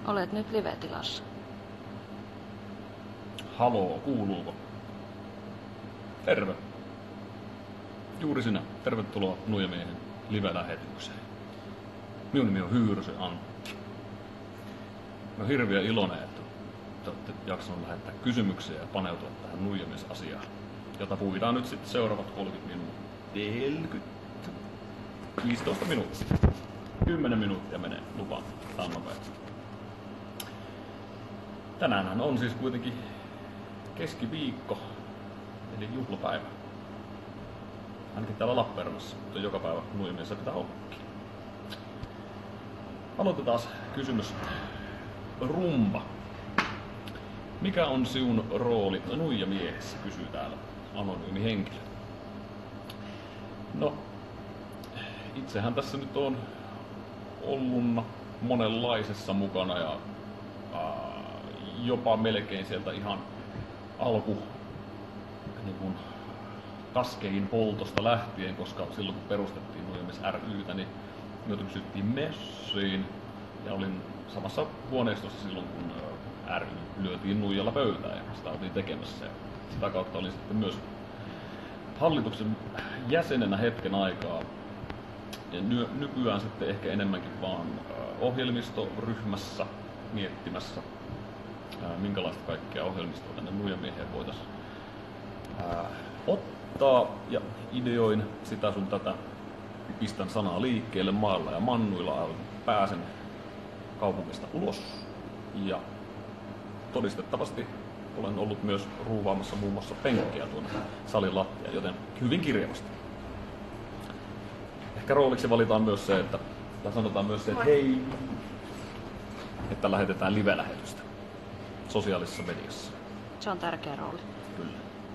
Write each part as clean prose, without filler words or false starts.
Olet nyt live-tilassa. Haloo, kuuluuko? Terve. Juuri sinä. Tervetuloa Nuijamiehen live-lähetykseen. Minun nimi on Hyyrysö Antti. Mä oon hirveän iloinen, että te olette jaksanut lähettää kysymyksiä ja paneutua tähän nuijamies-asiaan, jota puhutaan nyt sitten seuraavat 30 minuuttia. 15 minuuttia. 10 minuuttia menee lupaan. Tää on nopeasti. Tänäänhän on siis kuitenkin keskiviikko, eli juhlapäivä. Ainakin täällä Lappeenrannassa, mutta joka päivä nuijamiessa pitää ollakin. Aloitetaan kysymys. Rumba. Mikä on sinun rooli nuijamiehessä, kysyy täällä anonyymi henkilö. No, itsehän tässä nyt on ollut monenlaisessa mukana ja jopa melkein sieltä ihan alku niin kuin kaskein poltosta lähtien, koska silloin kun perustettiin Nuijamies ry:tä, niin minulta kysyttiin messiin ja olin samassa huoneistossa silloin kun ry lyötiin nuijalla pöytään ja sitä oltiin tekemässä. Ja sitä kautta olin sitten myös hallituksen jäsenenä hetken aikaa. Ja nykyään sitten ehkä enemmänkin vaan ohjelmistoryhmässä miettimässä, minkälaista kaikkea ohjelmistoa tänne Nuijamieheen voitaisiin ottaa. Ja ideoin sitä sun tätä, pistän sanaa liikkeelle maalla ja mannuilla, pääsen kaupungista ulos. Ja todistettavasti olen ollut myös ruuvaamassa muun muassa penkkejä tuonne salin lattiaan, joten hyvin kirjavasti. Ehkä rooliksi valitaan myös se, että sanotaan myös se, että hei, että lähetetään live-lähetystä sosiaalisessa mediassa. Se on tärkeä rooli. Kyllä.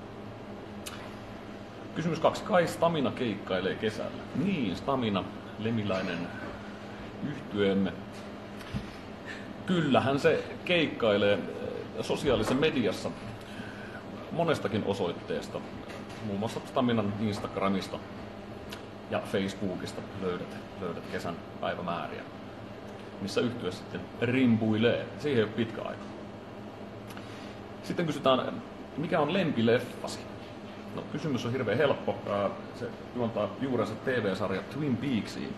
Kysymys 2. Kai Stamina keikkailee kesällä. Niin, Stamina, lemiläinen yhtyeemme. Kyllähän se keikkailee sosiaalisessa mediassa monestakin osoitteesta. Muun muassa Staminan Instagramista ja Facebookista löydät kesän päivämääriä, missä yhtye sitten rimpuilee. Siihen ei ole pitkä aika. Sitten kysytään, mikä on lempileffasi? No, kysymys on hirveän helppo. Se juontaa juurensa TV-sarja Twin Peaksiin.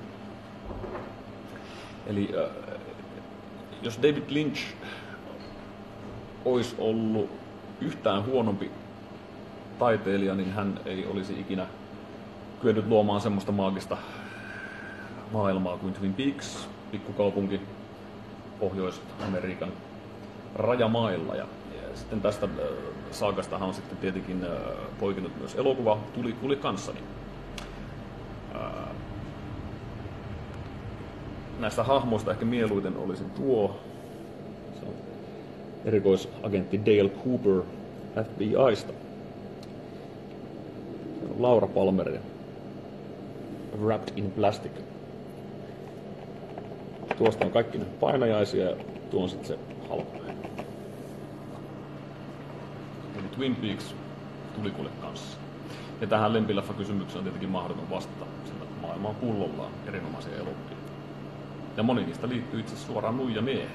Eli jos David Lynch olisi ollut yhtään huonompi taiteilija, niin hän ei olisi ikinä kyennyt luomaan semmoista maagista maailmaa kuin Twin Peaks, pikkukaupunki Pohjois-Amerikan rajamailla. Ja sitten tästä saagastahan on sitten tietenkin poikinut myös elokuva Tuli kanssani. Näistä hahmoista ehkä mieluiten olisi tuo. Se on erikoisagentti Dale Cooper FBI:sta. Se on Laura Palmer ja Wrapped in Plastic. Tuosta on kaikki ne painajaisia ja tuo on sitten se halpaa. Eli Twin Peaks Tuli kanssa. Ja tähän lempileffa-kysymykseen on tietenkin mahdoton vastata, sillä maailma on pullollaan erinomaisia elokuvia. Ja moni niistä liittyy itse suoraan Nuijamieheen.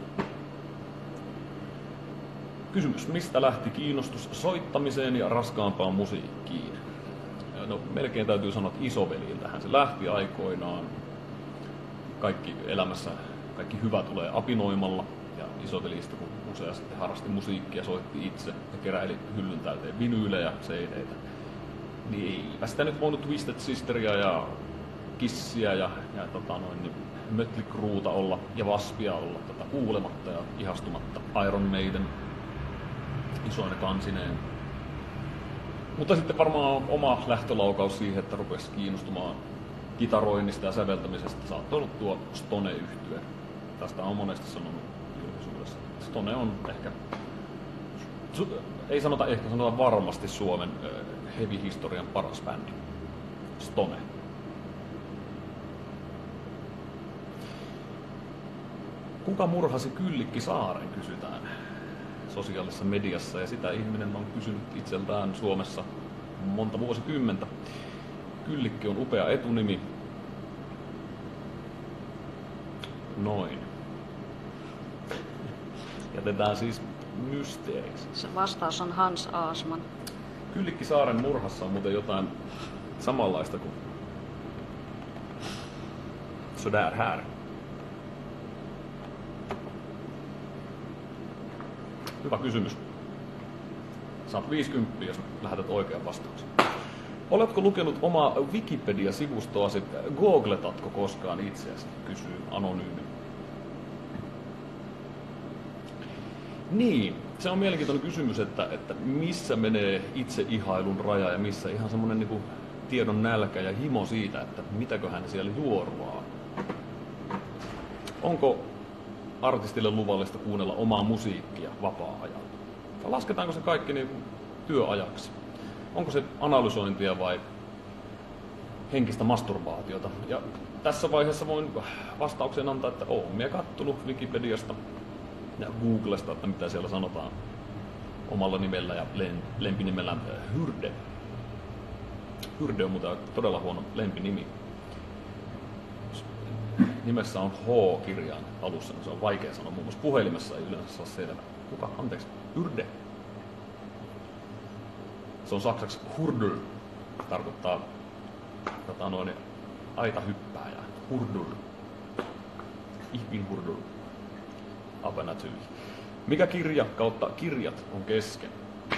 Kysymys, mistä lähti kiinnostus soittamiseen ja raskaampaan musiikkiin? No, melkein täytyy sanoa, että isoveliltähän se lähti aikoinaan. Kaikki elämässä, kaikki hyvä tulee apinoimalla. Ja isovelistä, kun useasti harrasti musiikkia, soitti itse ja keräili hyllyn täyteen vinyylejä, CD-tä. Niin eipä sitä nyt voinut Twisted Sisteria ja Kissiä ja niin Mötley Crueta olla ja Waspia olla kuulematta ja ihastumatta. Iron Maiden isoine kansineen. Mutta sitten varmaan oma lähtölaukaus siihen, että rupesi kiinnostumaan kitaroinnista ja säveltämisestä, saattoi olla tuo Stone-yhtye. Tästä on monesti sanonut julkisuudessa. Stone on ehkä, ei sanota ehkä, sanota varmasti Suomen heavy-historian paras bändi. Stone. Kuka murhasi Kyllikki Saaren, kysytään sosiaalisessa mediassa, ja sitä ihminen on kysynyt itseltään Suomessa monta vuosikymmentä. Kyllikki on upea etunimi. Jätetään siis mysteeriksi. Se vastaus on Hans Aasman. Kyllikkisaaren murhassa on muuten jotain samanlaista kuin Så där här. Hyvä kysymys. Saat 50, jos lähetät oikean vastauksen. Oletko lukenut omaa Wikipedia-sivustoasi? Googletatko koskaan itseäsi? Kysyy anonyymi. Niin, se on mielenkiintoinen kysymys, että missä menee itseihailun raja ja missä ihan semmoinen niin kuin tiedon nälkä ja himo siitä, että mitäköhän siellä juoruaa. Onko artistille luvallista kuunnella omaa musiikkia vapaa-ajalla? Tai lasketaanko se kaikki niin kuin työajaksi? Onko se analysointia vai henkistä masturbaatiota? Ja tässä vaiheessa voin vastauksen antaa, että olen minä kattonut Wikipediasta ja Googlesta, että mitä siellä sanotaan omalla nimellä ja lempinimellä Hyrde. Hyrde on muuten todella huono lempinimi. Nimessä on H-kirjain alussa, niin se on vaikea sanoa. Muun muassa puhelimessa ei yleensä saa selvä. Kuka? Anteeksi. Hyrde. Se on saksaksi Hurdel. Tarkoittaa aitahyppääjää. Hurdel. Ich bin Hurdel. Aber natürlich. Mikä kirja kautta kirjat on kesken?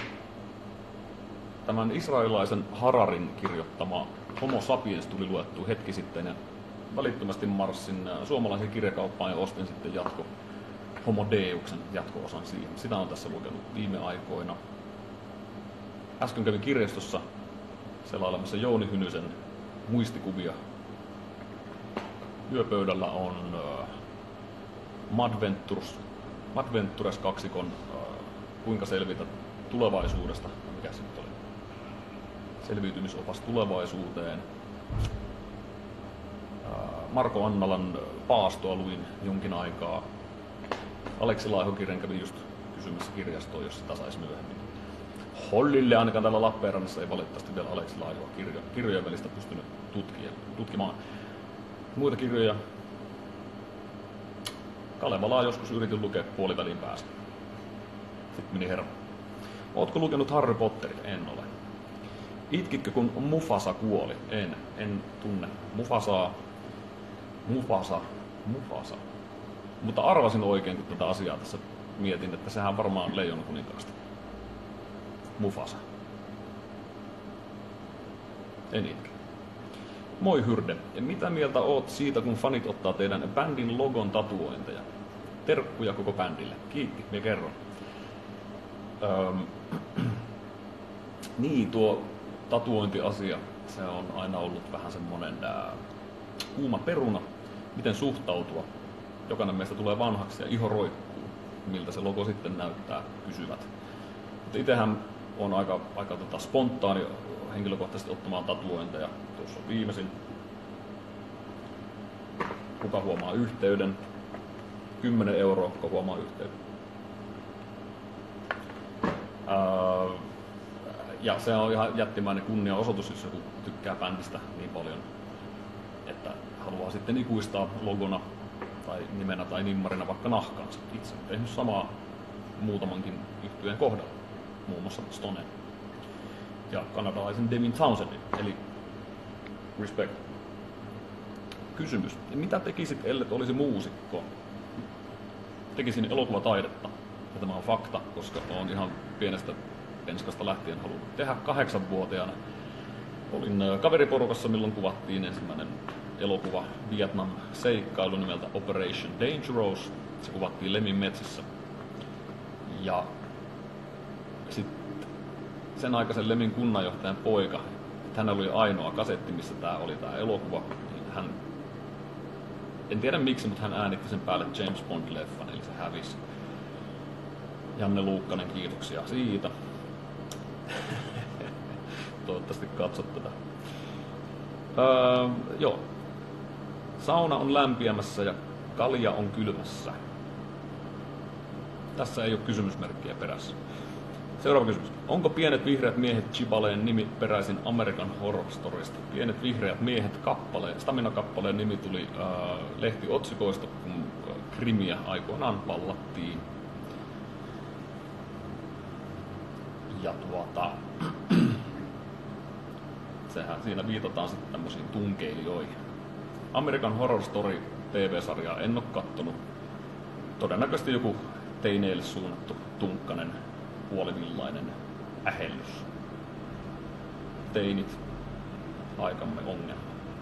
Tämän israelilaisen Hararin kirjoittama Homo sapiens tuli luettua hetki sitten ja välittömästi marssin suomalaisen kirjakauppaan ja ostin sitten Homo Deuksen jatko-osan siihen. Sitä on tässä lukenut viime aikoina. Äsken kävin kirjastossa selailemassa Jouni Hynysen muistikuvia. Yöpöydällä on Madventures kaksikon Kuinka selvitä tulevaisuudesta. Mikä se nyt oli? Selviytymisopas tulevaisuuteen. Marko Annalan Paastoa luin jonkin aikaa. Aleksi Laihokirjan kävi just kysymässä kirjastoon, jos sitä saisi myöhemmin. Hollille ainakaan täällä Lappeenrannassa ei valitettavasti vielä Aleksi Laihoa kirjojen välistä pystynyt tutkimaan. Muita kirjoja. Kalevalaa joskus yritin lukea puolivälin päästä. Sitten meni hermo. Ootko lukenut Harry Potterit? En ole. Itkitkö kun Mufasa kuoli? En tunne. Mufasa. Mutta arvasin oikein, kun tätä asiaa tässä mietin, että sehän varmaan Leijon kuninkaasta. Mufasa. En itke. Moi Hyrde. Ja mitä mieltä oot siitä, kun fanit ottaa teidän bändin logon tatuointeja? Terkkuja koko bändille. Kiitti, minä kerron. Niin, tuo tatuointiasia, se on aina ollut vähän semmonen kuuma peruna. Miten suhtautua? Jokainen meistä tulee vanhaksi ja iho roikkuu. Miltä se logo sitten näyttää, kysyvät. Mutta itsehän on aika spontaani henkilökohtaisesti ottamaan tatuointeja. Tuossa on viimeisin. Kuka huomaa yhteyden? 10 €, kuka huomaa yhteyden. Ja se on ihan jättimäinen kunniaosoitus, jos joku tykkää bändistä niin paljon, että haluaa sitten ikuistaa logona tai nimenä tai nimmarina vaikka nahkansa. Itse olen tehnyt samaa muutamankin yhtyeen kohdalla, muun muassa Stonen ja kanadalaisen Devin Townsendin, eli respect. Kysymys. Mitä tekisit, ellet olisi muusikko? Tekisin elokuvataidetta. Ja tämä on fakta, koska olen ihan pienestä penskasta lähtien halunnut tehdä 8-vuotiaana. Olin kaveriporukassa, milloin kuvattiin ensimmäinen elokuva Vietnam-seikkailu nimeltä Operation Dangerous. Se kuvattiin Lemin metsissä. Ja sitten sen aikaisen Lemin kunnanjohtajan poika, hänellä oli ainoa kasetti, missä tämä oli tämä elokuva. Niin hän, en tiedä miksi, mutta hän äänitti sen päälle James Bond-leffan, eli se hävisi. Janne Luukkanen, kiitoksia siitä. Toivottavasti katsot tätä. Joo. Sauna on lämpiämässä ja kalja on kylmässä. Tässä ei ole kysymysmerkkiä perässä. Seuraava kysymys. Onko Pienet vihreät miehet Chibaleen nimi peräisin American Horror Storysta? Pienet vihreät miehet Stamina-kappaleen nimi tuli lehtiotsikoista, kun Krimiä aikoinaan vallattiin. Ja sehän siinä viitataan sitten tämmöisiin tunkeilijoihin. American Horror Story TV-sarjaa en ole kattonut. Todennäköisesti joku teineille suunnattu tunkkanen, puolivillainen ähellys. Teinit, aikamme ongelma.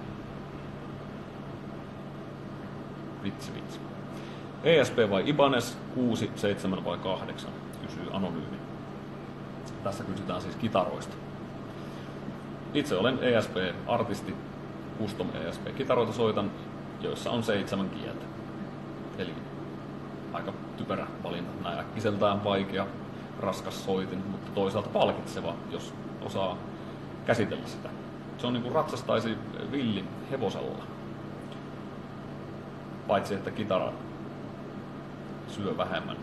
Vitsi. ESP vai Ibanez, 6, 7 vai 8, kysyy anonyymi. Tässä kysytään siis kitaroista. Itse olen ESP-artisti, custom ESP-kitaroita soitan, joissa on 7 kieltä. Eli aika typerä valinta, näin äkkiseltään vaikea, raskas soitin, mutta toisaalta palkitseva, jos osaa käsitellä sitä. Se on niin kuin ratsastaisi villin hevosella. Paitsi että kitara syö vähemmän.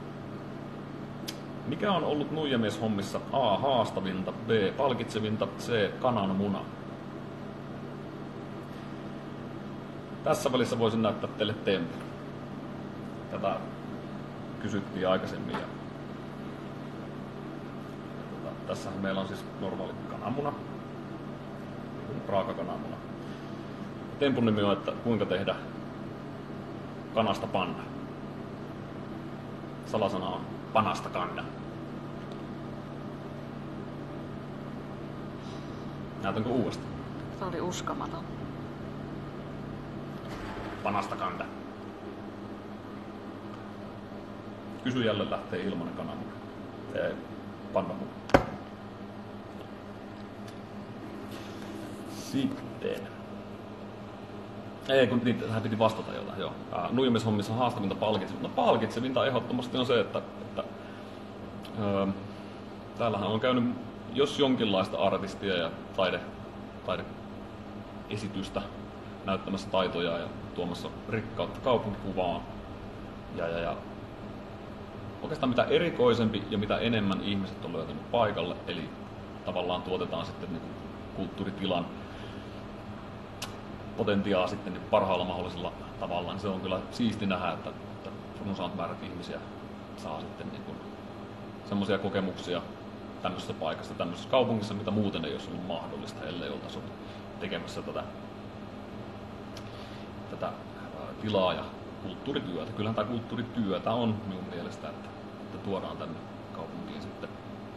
Mikä on ollut nuijamies-hommissa A. haastavinta, B. palkitsevinta, C. kananmuna? Tässä välissä voisin näyttää teille tempun. Tätä kysyttiin aikaisemmin. Tässähän meillä on siis normaali kananmuna, raaka kananmuna. Tempun nimi on, että kuinka tehdä kanasta panna. Salasana on panasta kanna. Näytänkö uudestaan? Tämä oli uskomaton. Panasta kanda. Kysyjälle lähtee ilmanen kananmuna. Pannamuna. Sitten. Ei, kun tähän piti vastata jotain, joo. Nuijamishommissa haastavinta palkitsevinta. No palkitsevinta ehdottomasti on se, että täällähän on käynyt jos jonkinlaista artistia ja taideesitystä näyttämässä taitoja ja tuomassa rikkautta kaupunkikuvaan. Ja oikeastaan mitä erikoisempi ja mitä enemmän ihmiset on löytänyt paikalle, eli tavallaan tuotetaan sitten niin kulttuuritilan potentiaa sitten niin parhaalla mahdollisella tavalla, niin se on kyllä siisti nähdä, että runsaat määrät ihmisiä saa sitten niin semmoisia kokemuksia tämmöisessä paikassa, tämmöisessä kaupungissa, mitä muuten ei olisi ollut mahdollista, ellei oltaisi ollut tekemässä tätä tilaa ja kulttuurityötä. Kyllähän tämä kulttuurityötä on minun mielestä, että tuodaan tänne kaupunkiin sitten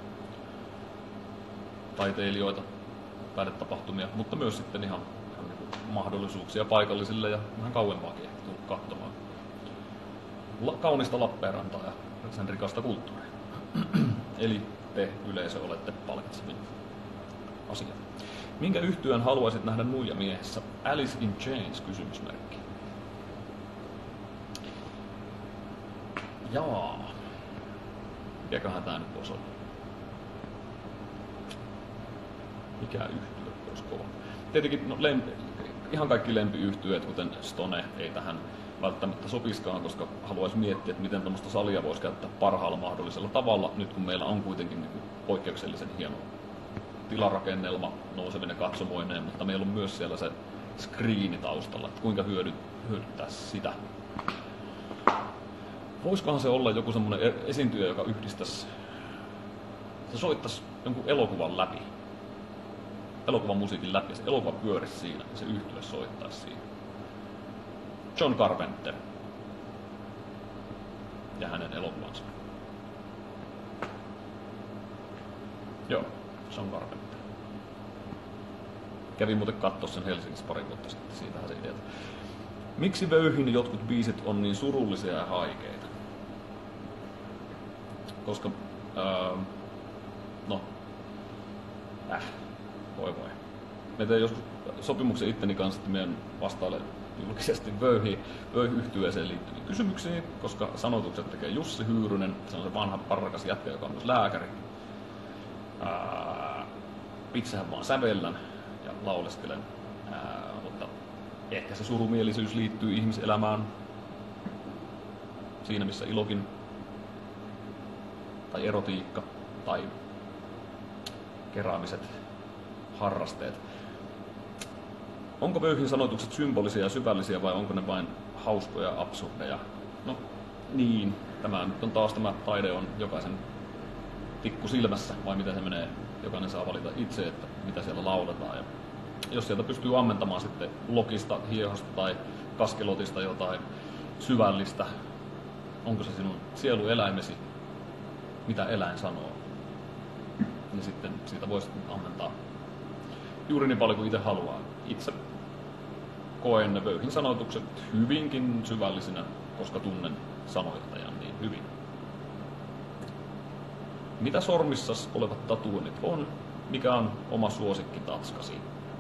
taiteilijoita, taidetapahtumia, mutta myös sitten ihan mahdollisuuksia paikallisille ja vähän kauempaakin ehkä tullut katsomaan kaunista Lappeenrantaa ja sen rikasta kulttuuria. Eli te yleisö olette palkitsevin asia. Minkä yhtyön haluaisit nähdä nuijamiehessä? Alice in Chains kysymysmerkki. Jaa. Mikäköhän tää nyt voisi olla? Mikä yhtye olisi kova? Tietenkin ihan kaikki lempiyhtyeet, kuten Stone, ei tähän välttämättä sopiskaan, koska haluaisin miettiä, että miten tämmöistä salia voisi käyttää parhaalla mahdollisella tavalla, nyt kun meillä on kuitenkin niin kuin poikkeuksellisen hieno tilarakennelma nousevine katsomoineen, mutta meillä on myös siellä se screeni taustalla, että kuinka hyödyttää sitä. Voisikohan se olla joku semmoinen esiintyjä, joka yhdistäisi, se soittaisi jonkun elokuvan läpi, elokuvan musiikin läpi, ja se elokuva pyörisi siinä, ja se yhtye soittaisi siinä. John Carpenter ja hänen elokuvansa. Joo, John Carpenter. Kävin muuten katsoa sen Helsingissä pari vuotta sitten, siitähän se idea. Miksi Vöyhin jotkut biisit on niin surullisia ja haikeita? Koska, voi. Me tein joskus sopimuksen itteni kanssa, että meidän vastaille julkisesti Vöyhy-yhtyeeseen liittyviä kysymyksiä, koska sanotukset tekee Jussi Hyyrynen, se on se vanha parrakas jätkä, joka on myös lääkäri. Itsehän vaan sävellän ja lauleskelen, mutta ehkä se surumielisyys liittyy ihmiselämään siinä, missä ilokin tai erotiikka tai keräämiset harrasteet. Onko Vöyhin sanotukset symbolisia ja syvällisiä vai onko ne vain hauskoja ja absurdeja? No niin, tämä nyt on taas, tämä taide on jokaisen tikku silmässä, vai miten se menee. Jokainen saa valita itse, että mitä siellä lauletaan. Ja jos sieltä pystyy ammentamaan sitten lokista, hiehosta tai kaskelotista jotain syvällistä, onko se sinun sielueläimesi, mitä eläin sanoo, niin sitten siitä voisi ammentaa juuri niin paljon kuin itse haluaa. Itse koen Vöyhin sanoitukset hyvinkin syvällisinä, koska tunnen sanoittajan niin hyvin. Mitä sormissas olevat tatuoinnit on? Mikä on oma suosikki tatskasi?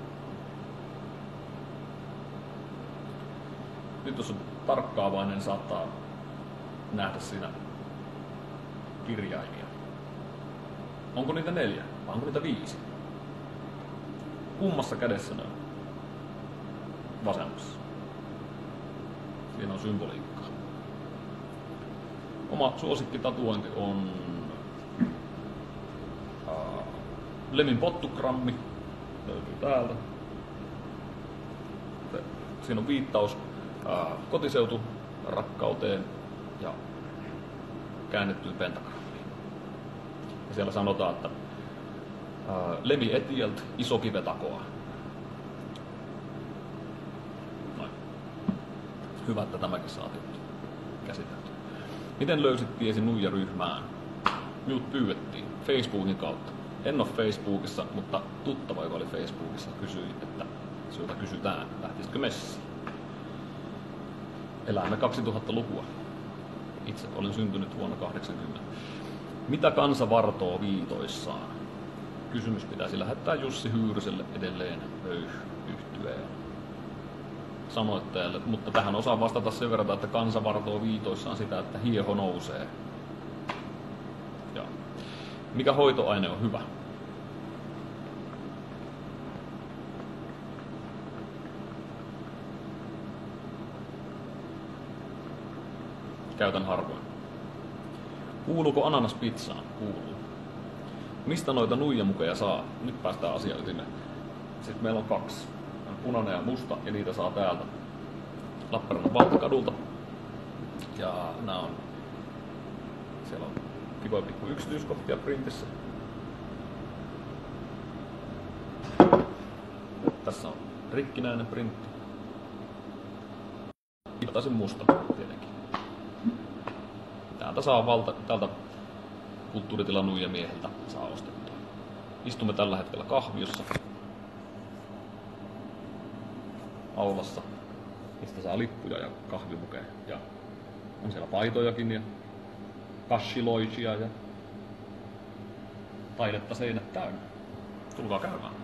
Nyt jos on tarkkaavainen, saattaa nähdä siinä kirjaimia. Onko niitä 4 vai onko niitä 5? Kummassa kädessä ne on? Vasemmassa. Siinä on symboliikkaa. Oma suosikkitatuointi on Lemin pottugrammi. Löytyy täältä. Siinä on viittaus kotiseutu rakkauteen ja käännettyyn pentagrammiin. Ja siellä sanotaan, että Lemi etielt isokive takoa. Noin. Hyvä, että tämäkin saatiin käsitelty. Miten löysit tiesi Nuija-ryhmään? Minut pyydettiin Facebookin kautta. En ole Facebookissa, mutta tuttava, joka oli Facebookissa, kysyi, että sinulta kysytään, lähtisitkö messiin. Elämme 2000-lukua. Itse olen syntynyt vuonna 80. Mitä kansa vartoo viitoissaan? Kysymys pitäisi lähettää Jussi Hyyryselle edelleen Vöyh-yhtyeen sanoittajalle, mutta tähän osaan vastata sen verran, että kansa vartoo viitoissaan sitä, että hieho nousee. Ja. Mikä hoitoaine on hyvä? Käytän harvoin. Kuuluuko ananas pizzaan? Kuuluu. Mistä noita nuijamukeja saa? Nyt päästään asian ytimeen. Sitten meillä on 2. On punainen ja musta, ja niitä saa täältä Lappeenrannan Valtakadulta. Ja nämä on... Siellä on kivoja pikku yksityiskohtia printissä. Tässä on rikkinäinen printti. Iltaisin musta tietenkin. Täältä saa tältä kulttuuritilan nuijamieheltä saa ostettua. Istumme tällä hetkellä kahviossa. Aulassa, mistä saa lippuja ja kahvimukeja. Ja on siellä paitojakin ja kashiloisia ja taidetta seinät täynnä. Tulkaa käymään.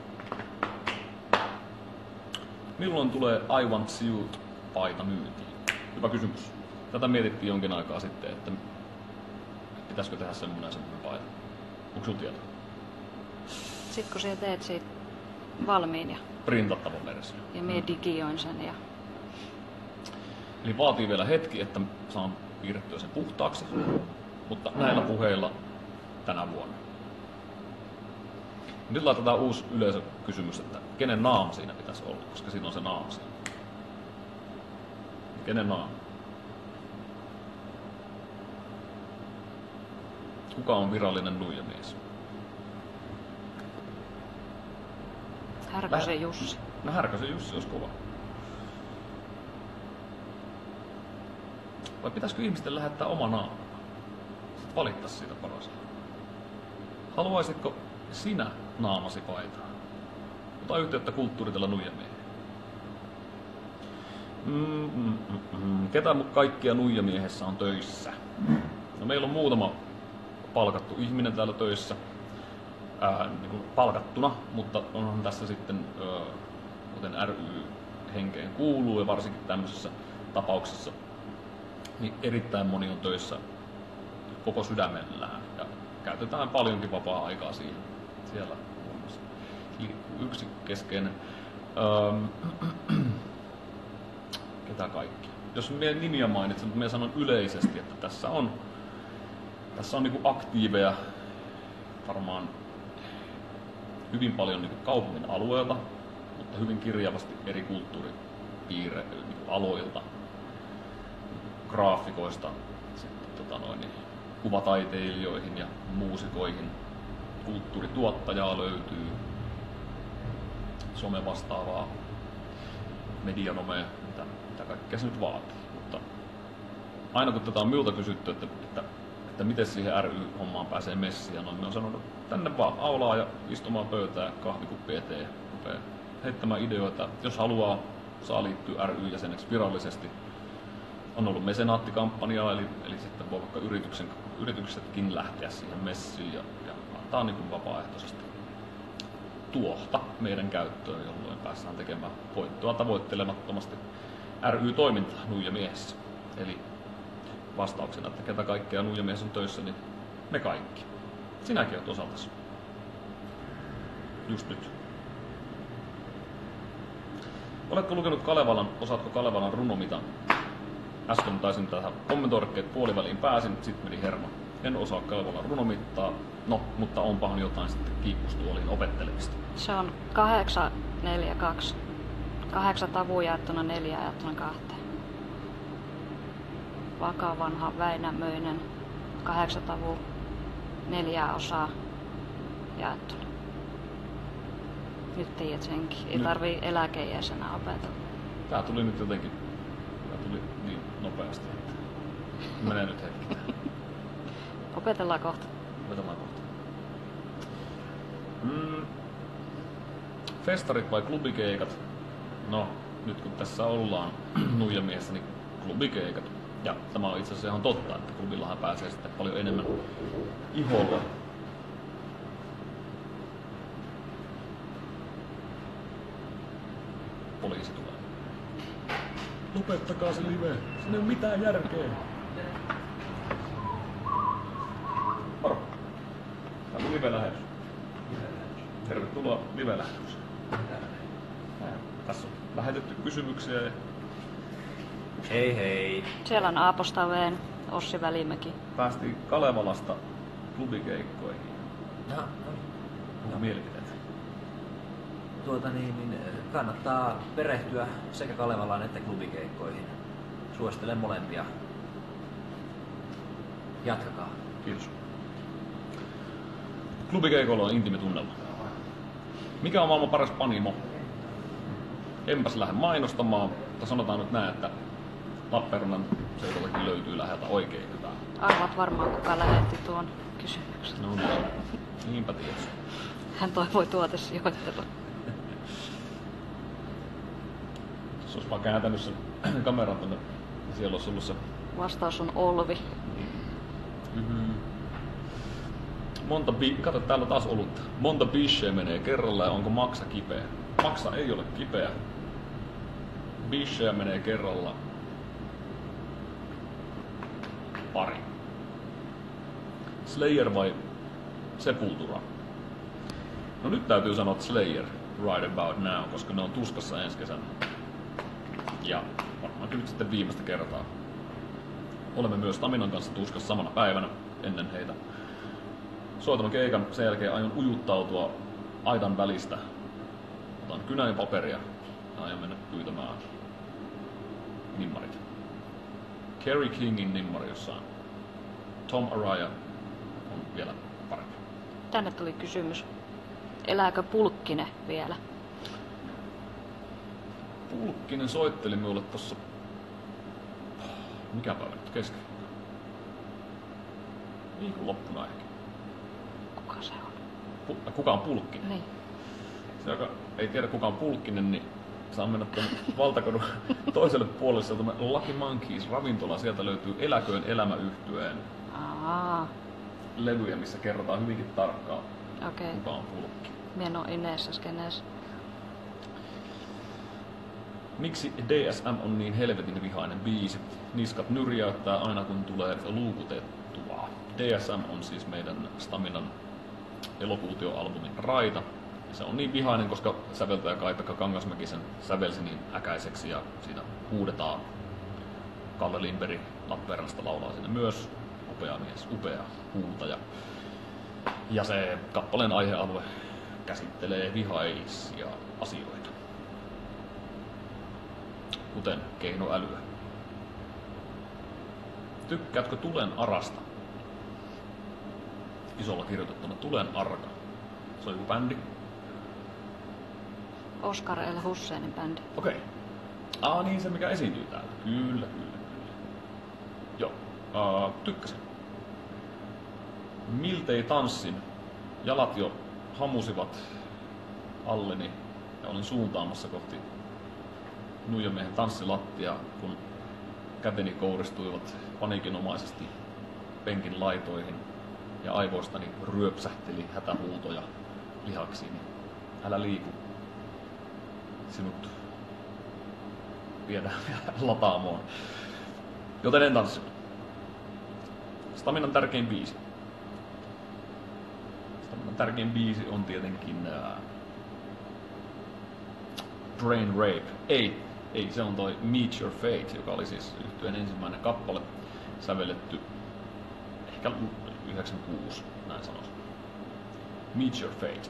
Milloin tulee I Want Suit paita myyntiin? Hyvä kysymys. Tätä mietittiin jonkin aikaa sitten, että pitäisikö tehdä semmoinen paita. Onko sinulla tietoa? Sitten kun sinä teet siitä valmiin ja Printattavan versio. ja minä digioin sen. Ja Eli vaatii vielä hetki, että saan piirrettyä sen puhtaaksi, mutta näillä puheilla tänä vuonna. Nyt laitetaan uusi yleisökysymys, että kenen naama siinä pitäisi olla, koska siinä on se naama siinä. Kenen naama? Kuka on virallinen nuijamies? Härkösen Jussi. No Härkösen Jussi olisi kova. Vai pitäisikö ihmisten lähettää oma naama? Sitten valittaa siitä paras. Haluaisitko sinä naamasi paitaa? Ota yhteyttä kulttuuritella nuijamieheen. Ketä kaikkia nuijamiehessä on töissä? No meillä on muutama palkattu ihminen täällä töissä. Niin kuin palkattuna, mutta onhan tässä sitten, kuten ry-henkeen kuuluu ja varsinkin tämmöisessä tapauksessa, niin erittäin moni on töissä koko sydämellään ja käytetään paljonkin vapaa-aikaa siihen. Siellä muun muassa liikkuu yksi keskeinen. Ketä kaikki? Jos minä nimiä mainitsen, mutta minä sanon yleisesti, että tässä on niin kuin aktiiveja varmaan hyvin paljon niin kuin kaupungin alueelta, mutta hyvin kirjavasti eri kulttuuripiire niin aloilta, graafikoista, sitten, kuvataiteilijoihin ja muusikoihin. Kulttuurituottajaa löytyy, some vastaavaa, medianomea, mitä kaikkea se nyt vaatii. Mutta aina kun tätä on minulta kysytty, että miten siihen ry-hommaan pääsee messiin, ja noin, me on sanonut, että tänne vaan aulaa ja istumaan pöytään, kahvikuppi eteen ja rupeaa heittämään ideoita. Jos haluaa, saa liittyä ry-jäseneksi virallisesti. On ollut mesenaattikampanjaa, eli sitten voi vaikka yrityksetkin lähteä siihen messiin ja antaa niin kuin vapaaehtoisesti tuohta meidän käyttöön, jolloin päästään tekemään voittoa tavoittelemattomasti ry-toimintaa Nuijamiehessä. Eli vastauksena, että ketä kaikkea Nuijamiehessä on töissä, niin me kaikki. Sinäkin olet osaltasi. Just nyt. Oletko lukenut osaatko Kalevalan runomitan? Äsken taisin tähän kommentoida, että puoliväliin pääsin, sitten meni hermo. En osaa Kalevalan runomittaa, no, mutta onpahan jotain sitten kiikkustuoliin opettelemista. Se on 8-4-2. 8 tavua jaettuna 4 jaettuna 2. Vakavanha Väinämöinen. 8 tavua 4 osaa jaettuna. Nyt tiedät senkin. Ei tarvii eläkeiäisenä opetella. Tää tuli nyt jotenkin niin nopeasti, että menee nyt hetki. Opetellaan kohta. Festarit vai klubikeikat? No, nyt kun tässä ollaan Nuijamiehessä, niin klubikeikat. Ja tämä on itse asiassa ihan totta, että klubillahan pääsee sitten paljon enemmän iholla. Poliisi tulee. Lopettakaa se live, siinä ei ole mitään järkeä. Moro. Tää on live-lähetys. Tervetuloa live-lähetykseen. Tässä on lähetetty kysymyksiä. Hei hei. Siellä on Aapostaveen Ossi Välimäki. Päästiin Kalevalasta klubikeikkoihin. No. Mielipiteet. Kannattaa perehtyä sekä Kalevalaan että klubikeikkoihin. Suosittelen molempia. Jatkakaa. Kiitos. Klubikeikolla on intiimi tunnelma. Mikä on maailman paras panimo? Enpäs lähde mainostamaan, mutta sanotaan nyt näin, että Lappeenrannan seudultakin löytyy läheltä oikein hyvää. Arvaat varmaan kuka lähetti tuon kysymyksen. No niin, niinpä tietysti. Hän toivoi tuotesijoittelua. Jos olisi vaan kääntänyt sen kameran tonne, siellä olisi ollut se... Vastaus on Olvi. Kato, täällä on taas olutta. Monta bisheä menee kerralla ja onko maksa kipeä? Maksa ei ole kipeä. Bisheä menee kerralla. Pari. Slayer vai Sepultura? No nyt täytyy sanoa, että Slayer right about now, koska ne on tuskassa ensi kesänä. Ja varmaankin nyt sitten viimeistä kertaa. Olemme myös Staminan kanssa tuskassa samana päivänä ennen heitä. Soitanut keikan, sen jälkeen aion ujuttautua aidan välistä. Otan kynän ja paperia ja aion mennä pyytämään nimmarit. Kerry Kingin nimmari jossain. Tom Araya on vielä parempi. Tänne tuli kysymys. Elääkö Pulkkinen vielä? Pulkkinen soitteli minulle tossa... Mikä päivä nyt kesken? Viikonloppuna ehkä. Kuka se on? Kuka on Pulkkinen? Niin. Se, joka ei tiedä kuka on Pulkkinen, niin saa mennä tuonne valtakadun toiselle puolelle. Sieltä on Lucky Monkeys ravintola. Sieltä löytyy Eläköön elämä-yhtyeen levyjä, missä kerrotaan hyvinkin tarkkaan, kuka on Pulkki. Mie en oo ineessä skeneessä. Miksi DSM on niin helvetin vihainen biisi? Niskat nyrjäyttää aina kun tulee luukutettua. DSM on siis meidän Staminan elokuutioalbumin raita. Se on niin vihainen, koska säveltäjä Kai-Pekka Kangasmäki sen sävelsi niin äkäiseksi ja siinä huudetaan. Kalle Lindberg Lappeenrannasta laulaa sinne myös. Upea mies, upea huutaja. Ja se kappaleen aihealue käsittelee vihaisia asioita. Kuten keinoälyä. Tykkäätkö tulen arasta? isolla kirjoitettuna Tulen arka. Se on joku bändi. Oskar L. Husseinin bändi. Okei. Niin se mikä esiintyy täällä. Kyllä. Joo. Tykkäsin. Miltei tanssin. Jalat jo hamusivat alleni ja olin suuntaamassa kohti Nuijamiehen tanssilattiaa, kun käteni kouristuivat paniikinomaisesti penkin laitoihin ja aivoistani ryöpsähteli hätähuutoja lihaksiini. Älä liiku. Sinut viedään lataamoon. Joten en tanssinut. Staminan tärkein biisi. Staminan tärkein biisi on tietenkin Brain Rape. Ei, se on toi Meet Your Fate, joka oli siis yhtyeen ensimmäinen kappale, sävelletty ehkä 96, näin sanoisin. Meet Your Fate.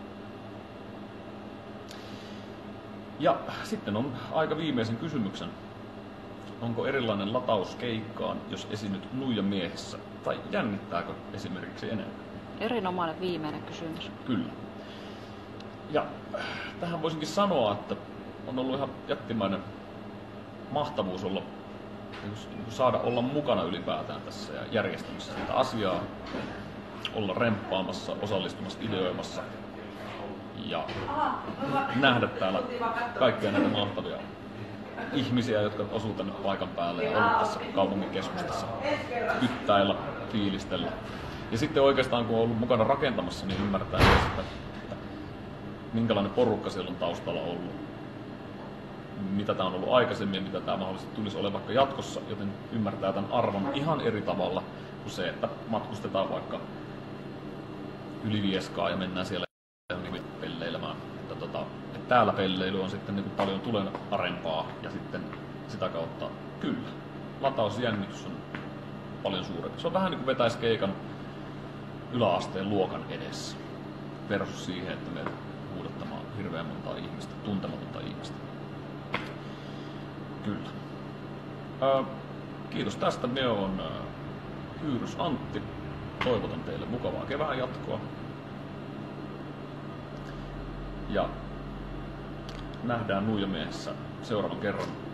Ja sitten on aika viimeisen kysymyksen. Onko erilainen lataus keikkaan, jos esiinnyt Nuijamiehessä, tai jännittääkö esimerkiksi enemmän? Erinomainen viimeinen kysymys. Kyllä. Ja tähän voisinkin sanoa, että on ollut ihan jättimäinen mahtavuus olla, saada olla mukana ylipäätään tässä ja järjestämässä sitä asiaa, olla remppaamassa, osallistumassa, ideoimassa ja nähdä täällä kaikkia näitä mahtavia ihmisiä, jotka osuu tänne paikan päälle ja ollut tässä kaupungin keskustassa kyttäillä, fiilistellä. Ja sitten oikeastaan kun on ollut mukana rakentamassa, niin ymmärtää myös, että minkälainen porukka siellä on taustalla ollut. Mitä tämä on ollut aikaisemmin ja mitä tämä mahdollisesti tulisi olemaan vaikka jatkossa, joten ymmärtää tämän arvon ihan eri tavalla kuin se, että matkustetaan vaikka yli Vieskaa ja mennään siellä pelleilemään. Että täällä pelleily on sitten niin kuin paljon tulen parempaa ja sitten sitä kautta kyllä, latausjännitys on paljon suurempi. Se on vähän niin kuin vetäisi keikan yläasteen luokan edessä versus siihen, että meidät huudattamaan hirveän montaa ihmistä, tuntematonta ihmistä. Kyllä. Kiitos tästä. Minä olen Hyyrys Antti. Toivotan teille mukavaa kevään jatkoa. Ja nähdään Nuijamiehessä seuraavan kerran